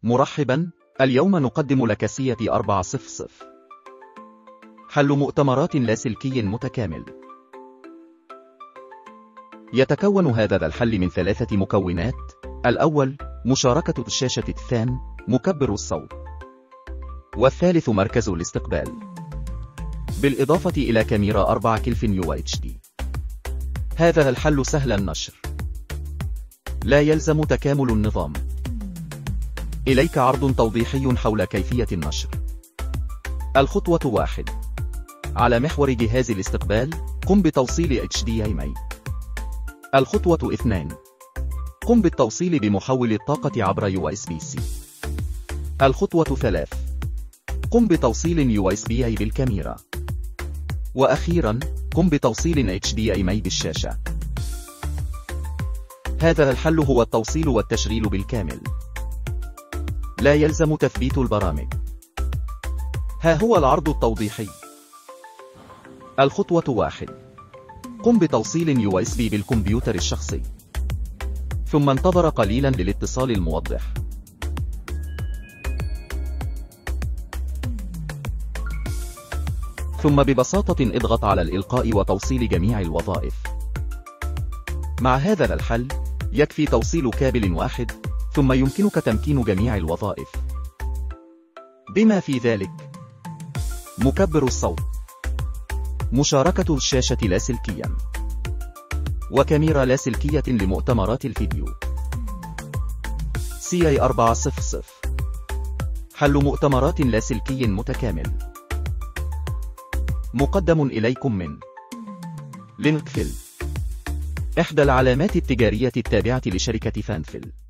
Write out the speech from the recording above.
مرحبا، اليوم نقدم لك سية 400. حل مؤتمرات لاسلكي متكامل. يتكون هذا الحل من 3 مكونات. الأول مشاركة الشاشة، الثاني مكبر الصوت، والثالث مركز الاستقبال، بالإضافة إلى كاميرا 4 كلف UHD. هذا الحل سهل النشر، لا يلزم تكامل النظام. إليك عرض توضيحي حول كيفية النشر. الخطوة 1. على محور جهاز الاستقبال قم بتوصيل HDMI. الخطوة 2. قم بالتوصيل بمحول الطاقة عبر USB-C. الخطوة 3. قم بتوصيل USB-A بالكاميرا. وأخيرا قم بتوصيل HDMI بالشاشة. هذا الحل هو التوصيل والتشغيل بالكامل، لا يلزم تثبيت البرامج. ها هو العرض التوضيحي. الخطوة 1. قم بتوصيل USB بالكمبيوتر الشخصي، ثم انتظر قليلا للاتصال الموضح. ثم ببساطة اضغط على الإلقاء وتوصيل جميع الوظائف. مع هذا الحل يكفي توصيل كابل واحد، ثم يمكنك تمكين جميع الوظائف، بما في ذلك مكبر الصوت، مشاركة الشاشة لاسلكيا، وكاميرا لاسلكية لمؤتمرات الفيديو. CI 400 حل مؤتمرات لاسلكي متكامل، مقدم إليكم من لينكفيل، إحدى العلامات التجارية التابعة لشركة فانفيل.